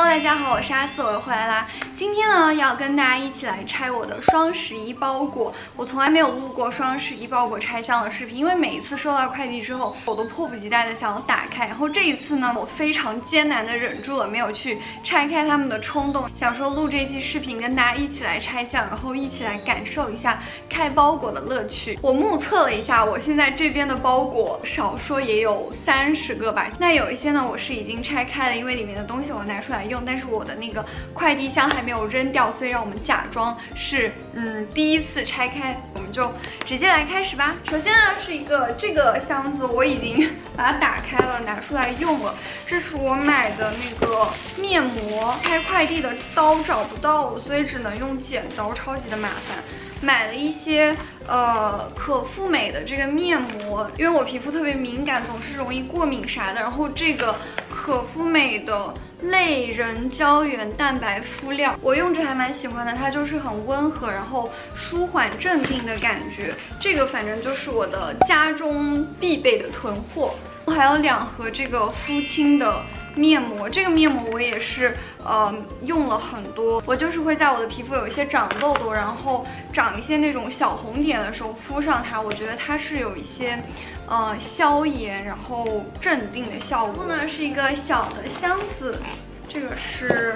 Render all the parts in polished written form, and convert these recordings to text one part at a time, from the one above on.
大家好，我是阿四，我又回来啦。今天呢，要跟大家一起来拆我的双11包裹。我从来没有录过双11包裹拆箱的视频，因为每一次收到快递之后，我都迫不及待的想要打开。然后这一次呢，我非常艰难的忍住了没有去拆开它们的冲动，想说录这期视频跟大家一起来拆箱，然后一起来感受一下开包裹的乐趣。我目测了一下，我现在这边的包裹少说也有30个吧。那有一些呢，我是已经拆开了，因为里面的东西我拿出来用，但是我的那个快递箱还没有扔掉，所以让我们假装是第一次拆开，我们就直接来开始吧。首先呢是一个这个箱子，我已经把它打开了，拿出来用了。这是我买的那个面膜，开快递的刀找不到了，所以只能用剪刀，超级的麻烦。买了一些可复美的这个面膜，因为我皮肤特别敏感，总是容易过敏啥的。然后这个可复美的类人胶原蛋白敷料，我用着还蛮喜欢的，它就是很温和，然后舒缓镇定的感觉。这个反正就是我的家中必备的囤货。还有2盒这个肤清的面膜，这个面膜我也是用了很多，我就是会在我的皮肤有一些长痘痘，然后长一些那种小红点的时候敷上它，我觉得它是有一些消炎然后镇定的效果。然后呢是一个小的箱子，这个是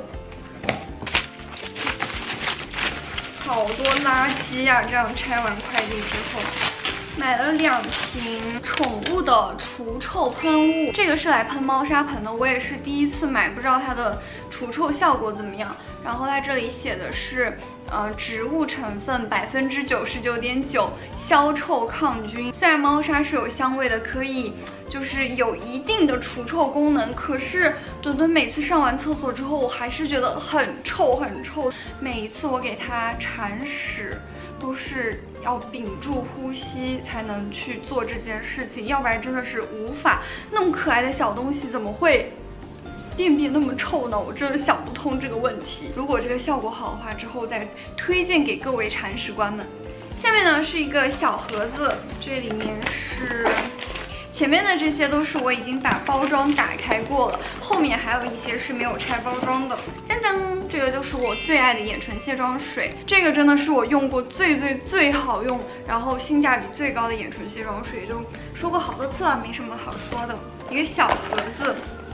好多垃圾呀，这样拆完快递之后。买了2瓶宠物的除臭喷雾，这个是来喷猫砂盆的，我也是第一次买，不知道它的除臭效果怎么样。然后它这里写的是植物成分99.9%，消臭抗菌。虽然猫砂是有香味的，可以就是有一定的除臭功能，可是墩墩每次上完厕所之后，我还是觉得很臭很臭。每一次我给它铲屎，都是要屏住呼吸才能去做这件事情，要不然真的是无法。那么可爱的小东西怎么会便便那么臭呢？我真的想不通这个问题。如果这个效果好的话，之后再推荐给各位铲屎官们。下面呢是一个小盒子，这里面是前面的这些都是我已经把包装打开过了，后面还有一些是没有拆包装的。锵锵，这个就是我最爱的眼唇卸妆水，这个真的是我用过最好用，然后性价比最高的眼唇卸妆水，就说过好多次了，没什么好说的。一个小盒子，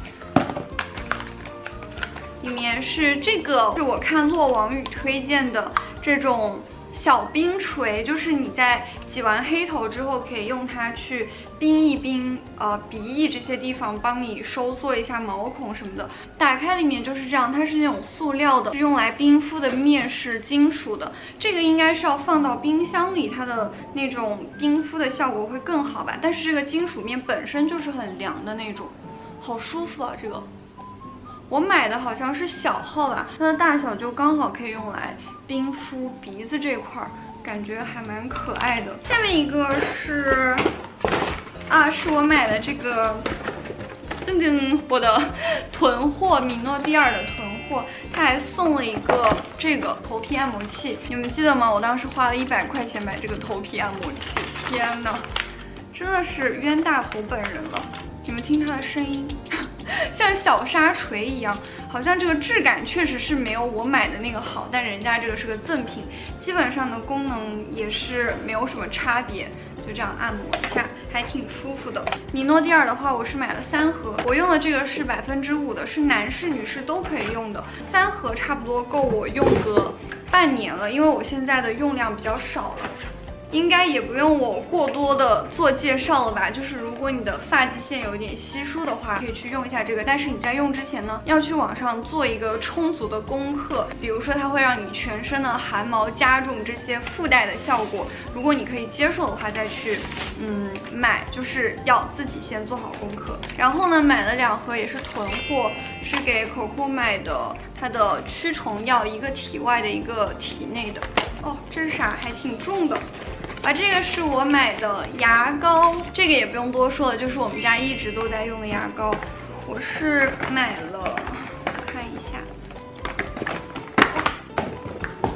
里面是这个，是我看洛王宇推荐的这种小冰锤，就是你在挤完黑头之后，可以用它去冰一冰鼻翼这些地方，帮你收缩一下毛孔什么的。打开里面就是这样，它是那种塑料的，是用来冰敷的面是金属的。这个应该是要放到冰箱里，它的那种冰敷的效果会更好吧。但是这个金属面本身就是很凉的那种，好舒服啊！这个我买的好像是小号吧，它的大小就刚好可以用来冰敷鼻子这块儿，感觉还蛮可爱的。下面一个是是我买的这个我的囤货，米诺地尔的囤货，它还送了一个这个头皮按摩器，你们记得吗？我当时花了100块钱买这个头皮按摩器，天哪，真的是冤大头本人了。你们听它的声音像小沙锤一样，好像这个质感确实是没有我买的那个好，但人家这个是个赠品，基本上的功能也是没有什么差别，就这样按摩一下还挺舒服的。米诺地尔的话我是买了3盒，我用的这个是5%的，是男士女士都可以用的，3盒差不多够我用个半年了，因为我现在的用量比较少了。应该也不用我过多的做介绍了吧，就是如果你的发际线有一点稀疏的话，可以去用一下这个。但是你在用之前呢，要去网上做一个充足的功课，比如说它会让你全身的汗毛加重这些附带的效果，如果你可以接受的话再去买，就是要自己先做好功课。然后呢买了2盒也是囤货，是给Coco买的，它的驱虫药，一个体外的一个体内的。哦，这是啥？还挺重的。这个是我买的牙膏，这个也不用多说了，就是我们家一直都在用的牙膏。我是买了，看一下，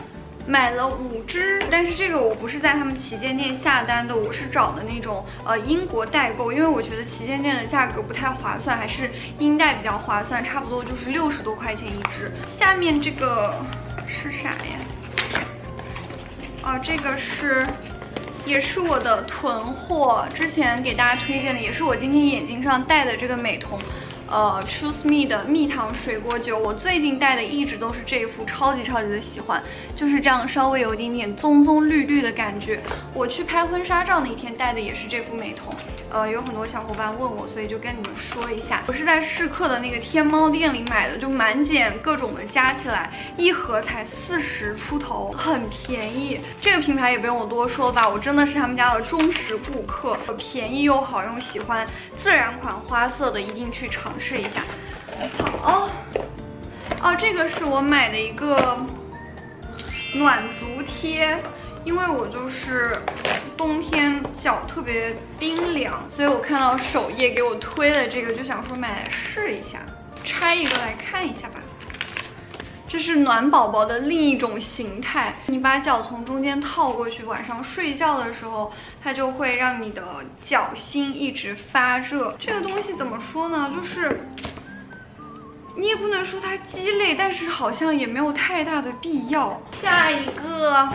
买了5支，但是这个我不是在他们旗舰店下单的，我是找的那种英国代购，因为我觉得旗舰店的价格不太划算，还是英代比较划算，差不多就是60多块钱一支。下面这个是啥呀？这个也是我的囤货，之前给大家推荐的，也是我今天眼睛上戴的这个美瞳。Choose Me 的蜜糖水果酒，我最近戴的一直都是这一副，超级的喜欢，就是这样稍微有一点点棕棕绿绿的感觉。我去拍婚纱照那天戴的也是这副美瞳，有很多小伙伴问我，所以就跟你们说一下，我是在适客的那个天猫店里买的，就满减各种的加起来，一盒才40出头，很便宜。这个品牌也不用我多说吧，我真的是他们家的忠实顾客，便宜又好用，喜欢自然款花色的一定去尝试一下。好这个是我买的一个暖足贴，因为我就是冬天脚特别冰凉，所以我看到首页给我推了这个，就想说买来试一下，拆一个来看一下吧。这是暖宝宝的另一种形态，你把脚从中间套过去，晚上睡觉的时候，它就会让你的脚心一直发热。这个东西怎么说呢？就是你也不能说它鸡肋，但是好像也没有太大的必要。下一个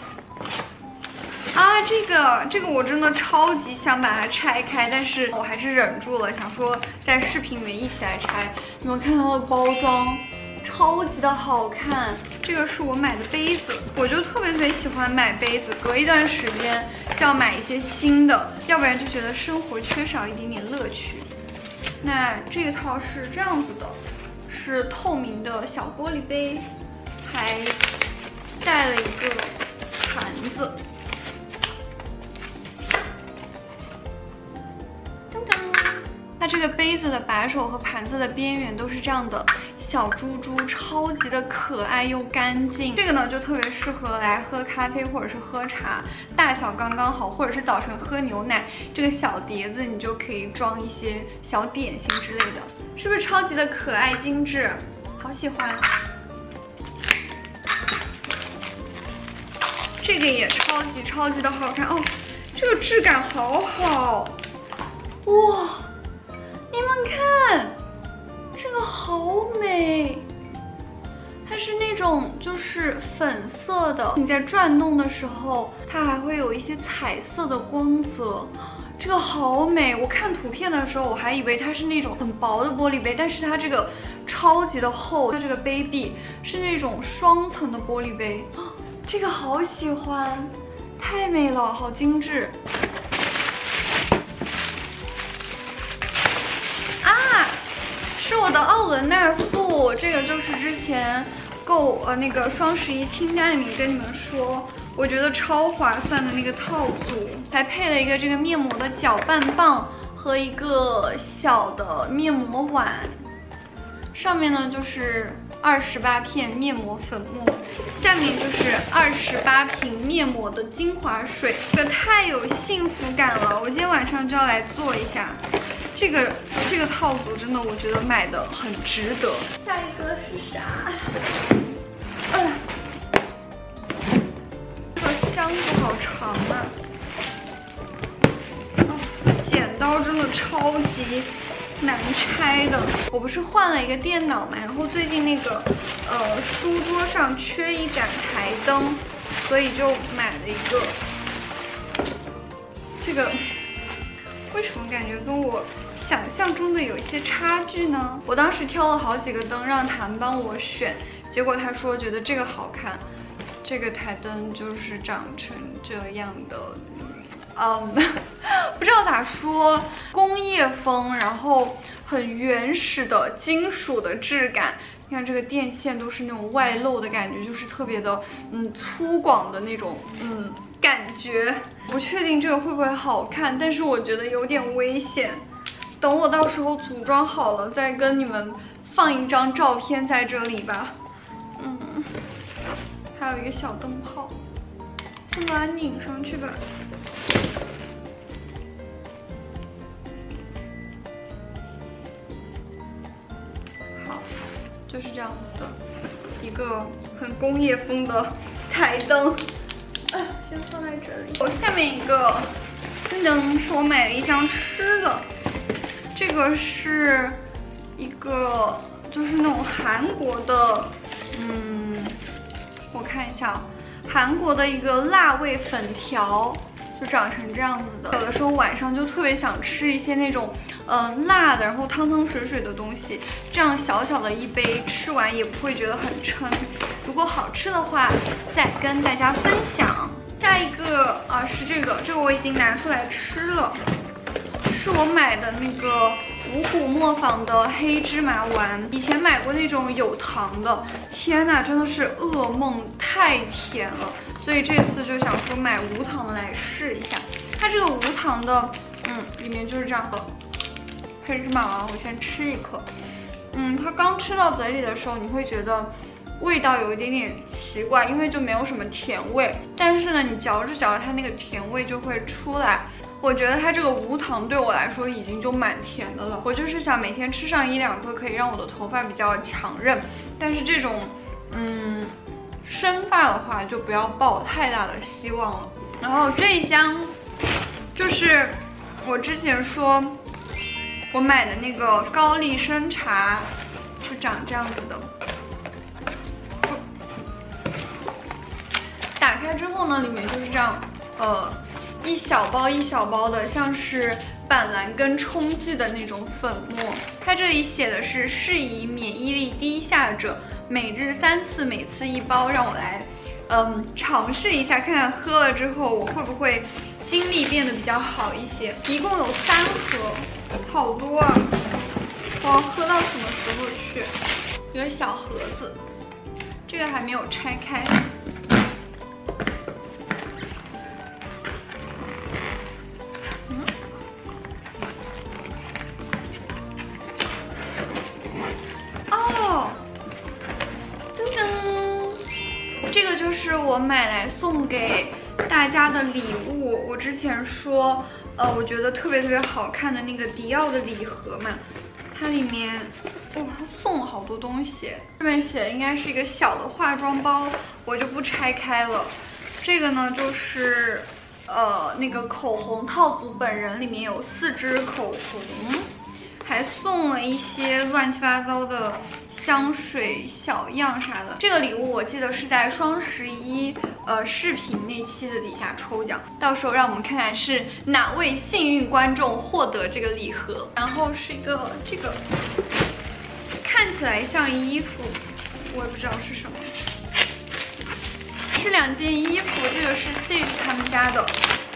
这个我真的超级想把它拆开，但是我还是忍住了，想说在视频里面一起来拆。你们看它的包装。超级的好看，这个是我买的杯子，我就特别喜欢买杯子，隔一段时间就要买一些新的，要不然就觉得生活缺少一点点乐趣。那这个套是这样子的，是透明的小玻璃杯，还带了一个盘子。噔噔，它这个杯子的把手和盘子的边缘都是这样的。小珠珠超级的可爱又干净，这个呢就特别适合来喝咖啡或者是喝茶，大小刚刚好，或者是早晨喝牛奶，这个小碟子你就可以装一些小点心之类的，是不是超级的可爱精致？好喜欢。这个也超级的好看哦，这个质感好好，哇，你们看。这个好美，它是那种就是粉色的，你在转动的时候，它还会有一些彩色的光泽，这个好美。我看图片的时候，我还以为它是那种很薄的玻璃杯，但是它这个超级的厚，它这个杯壁是那种双层的玻璃杯，这个好喜欢，太美了，好精致。是我的奥伦纳素，这个就是之前那个双11清单里面跟你们说，我觉得超划算的那个套组，还配了一个这个面膜的搅拌棒和一个小的面膜碗，上面呢就是28片面膜粉末，下面就是28瓶面膜的精华水，这个太有幸福感了，我今天晚上就要来做一下。这个套组真的，我觉得买的很值得。下一个是啥？这个箱子好长啊！剪刀真的超级难拆的。我不是换了一个电脑嘛，然后最近那个书桌上缺一盏台灯，所以就买了一个。这个为什么感觉跟我想象中的有一些差距呢？我当时挑了好几个灯让谭帮我选，结果他说觉得这个好看，这个台灯就是长成这样的，不知道咋说，工业风，然后很原始的金属的质感。你看这个电线都是那种外露的感觉，就是特别的粗犷的那种感觉。不确定这个会不会好看，但是我觉得有点危险。等我到时候组装好了，再跟你们放一张照片在这里吧。还有一个小灯泡，先把它拧上去吧。好，就是这样子的一个很工业风的台灯，先放在这里。我下面一个噔噔是我买的一箱吃的，这个是一个就是那种韩国的，我看一下，韩国的一个辣味粉条。就长成这样子的，有的时候晚上就特别想吃一些那种，辣的，然后汤汤水水的东西，这样小小的一杯吃完也不会觉得很撑。如果好吃的话，再跟大家分享。下一个啊是这个我已经拿出来吃了，是我买的那个五谷磨坊的黑芝麻丸。以前买过那种有糖的，天呐，真的是噩梦，太甜了。所以这次就想说买无糖的来试一下。它这个无糖的，里面就是这样的黑芝麻丸。我先吃一颗，它刚吃到嘴里的时候，你会觉得味道有一点点奇怪，因为就没有什么甜味。但是呢，你嚼着嚼着，它那个甜味就会出来。我觉得它这个无糖对我来说已经就蛮甜的了。我就是想每天吃上1、2颗，可以让我的头发比较强韧。但是这种，生发的话就不要抱太大的希望了。然后这一箱就是我之前说我买的那个高丽参茶，就长这样子的。打开之后呢，里面就是这样，一小包一小包的，像是板蓝根冲剂的那种粉末。它这里写的是适宜免疫力低下者，每日3次，每次1包。让我来，尝试一下，看看喝了之后我会不会精力变得比较好一些。一共有3盒，好多啊！我要喝到什么时候去？一个小盒子，这个还没有拆开。这个就是我买来送给大家的礼物。我之前说，我觉得特别特别好看的那个迪奥的礼盒嘛，它里面，它送了好多东西。上面写的应该是一个小的化妆包，我就不拆开了。这个呢就是，那个口红套组本人，里面有4支口红，还送了一些乱七八糟的香水小样啥的。这个礼物我记得是在双11视频那期的底下抽奖，到时候让我们看看是哪位幸运观众获得这个礼盒。然后是一个这个看起来像衣服，我也不知道是什么，是2件衣服，这个是 Sage 他们家的。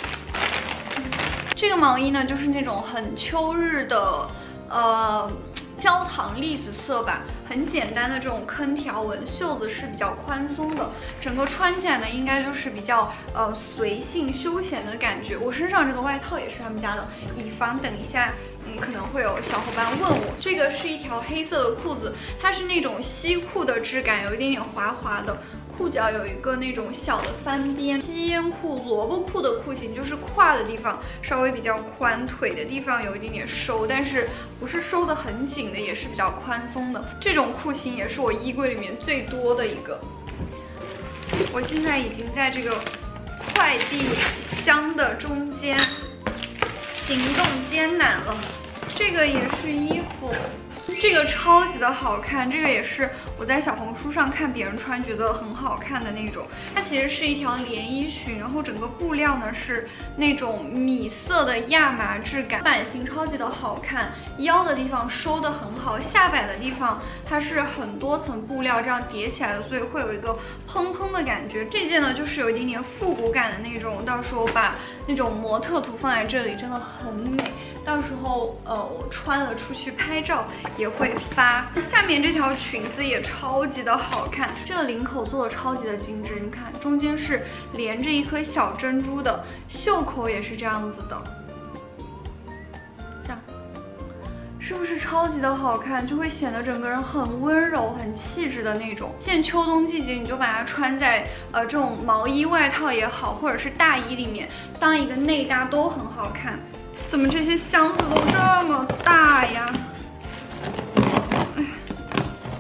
这个毛衣呢就是那种很秋日的焦糖栗子色吧，很简单的这种坑条纹，袖子是比较宽松的，整个穿起来呢应该就是比较随性休闲的感觉。我身上这个外套也是他们家的，以防等一下可能会有小伙伴问我。这个是一条黑色的裤子，它是那种西裤的质感，有一点点滑滑的。裤脚有一个那种小的翻边，吸烟裤、萝卜裤的裤型，就是胯的地方稍微比较宽，腿的地方有一点点收，但是不是收的很紧的，也是比较宽松的。这种裤型也是我衣柜里面最多的一个。我现在已经在这个快递箱的中间行动艰难了。这个也是衣服。这个超级的好看，这个也是我在小红书上看别人穿觉得很好看的那种。它其实是一条连衣裙，然后整个布料呢是那种米色的亚麻质感，版型超级的好看，腰的地方收的很好，下摆的地方它是很多层布料这样叠起来的，所以会有一个蓬蓬的感觉。这件呢就是有一点点复古感的那种，到时候把那种模特图放在这里真的很美。到时候我穿了出去拍照也会发。下面这条裙子也超级的好看，这个领口做的超级的精致，你看中间是连着一颗小珍珠的，袖口也是这样子的，这样是不是超级的好看？就会显得整个人很温柔、很气质的那种。现在秋冬季节，你就把它穿在这种毛衣外套也好，或者是大衣里面当一个内搭都很好看。怎么这些箱子都这么大呀？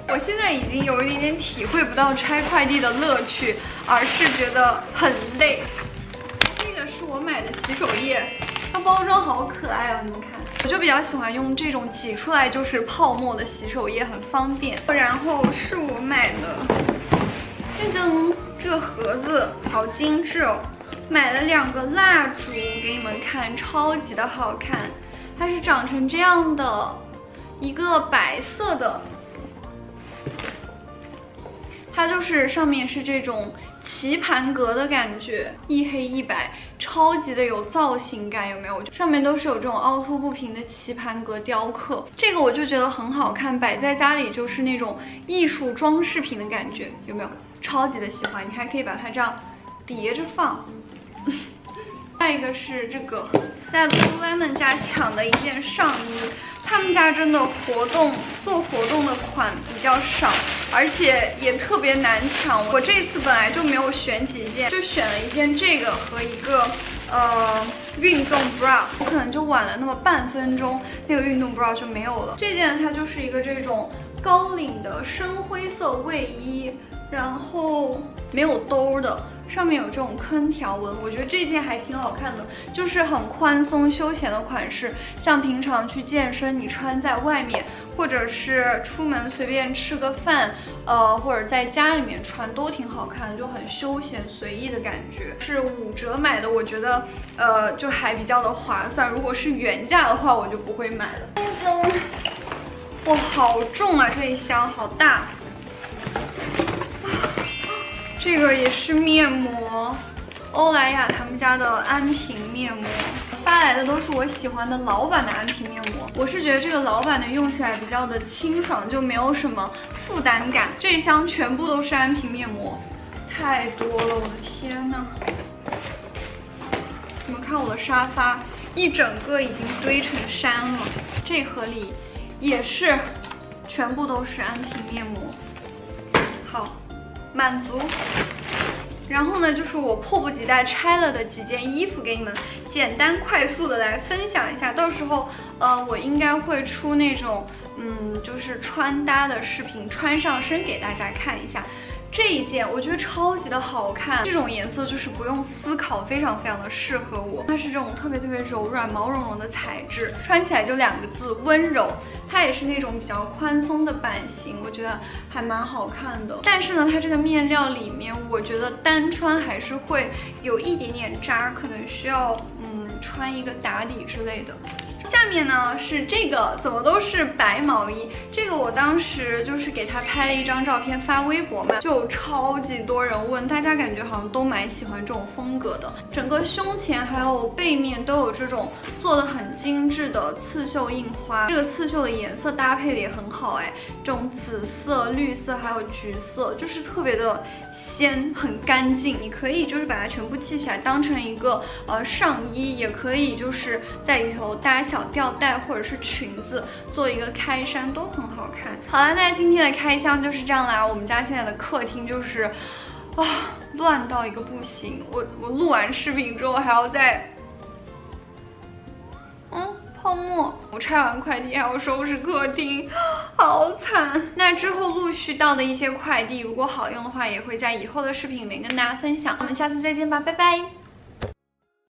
我现在已经有一点点体会不到拆快递的乐趣，而是觉得很累。这个是我买的洗手液，它包装好可爱哦，你们看。我就比较喜欢用这种挤出来就是泡沫的洗手液，很方便。然后是我买的这个盒子，好精致哦。买了2个蜡烛给你们看，超级的好看。它是长成这样的，一个白色的，它就是上面是这种棋盘格的感觉，一黑一白，超级的有造型感，有没有？上面都是有这种凹凸不平的棋盘格雕刻，这个我就觉得很好看，摆在家里就是那种艺术装饰品的感觉，有没有？超级的喜欢，你还可以把它这样叠着放。下一个是这个在 Lululemon 家抢的一件上衣，他们家真的做活动的款比较少，而且也特别难抢。我这次本来就没有选几件，就选了一件这个和一个运动 bra， 我可能就晚了那么半分钟，那个运动 bra 就没有了。这件它就是一个这种高领的深灰色卫衣，然后没有兜的。上面有这种坑条纹，我觉得这件还挺好看的，就是很宽松休闲的款式，像平常去健身你穿在外面，或者是出门随便吃个饭，或者在家里面穿都挺好看的，就很休闲随意的感觉。是5折买的，我觉得就还比较的划算，如果是原价的话我就不会买了。哇，好重啊，这一箱好大。这个也是面膜，欧莱雅他们家的安瓶面膜，发来的都是我喜欢的老版的安瓶面膜。我是觉得这个老版的用起来比较的清爽，就没有什么负担感。这一箱全部都是安瓶面膜，太多了，我的天呐！你们看我的沙发，一整个已经堆成山了。这盒里也是，全部都是安瓶面膜。好。满足，然后呢，就是我迫不及待拆了的几件衣服，给你们简单快速的来分享一下。到时候，我应该会出那种，就是穿搭的视频，穿上身给大家看一下。这一件我觉得超级的好看，这种颜色就是不用思考，非常非常的适合我。它是这种特别柔软、毛茸茸的材质，穿起来就2个字温柔。它也是那种比较宽松的版型，我觉得还蛮好看的。但是呢，它这个面料里面，我觉得单穿还是会有一点点扎，可能需要穿一个打底之类的。下面呢是这个，怎么都是白毛衣。这个我当时就是给他拍了一张照片发微博嘛，就超级多人问，大家感觉好像都蛮喜欢这种风格的。整个胸前还有背面都有这种做的很精致的刺绣印花，这个刺绣的颜色搭配的也很好哎，这种紫色、绿色还有橘色，就是特别的鲜，很干净。你可以就是把它全部系起来当成一个上衣，也可以就是在里头搭小吊带或者是裙子做一个开衫，都很好看。好了，那今天的开箱就是这样啦。我们家现在的客厅就是乱到一个不行，我录完视频之后还要再泡沫，我拆完快递还要收拾客厅，好惨。那之后陆续到的一些快递，如果好用的话，也会在以后的视频里面跟大家分享。我们下次再见吧，拜拜。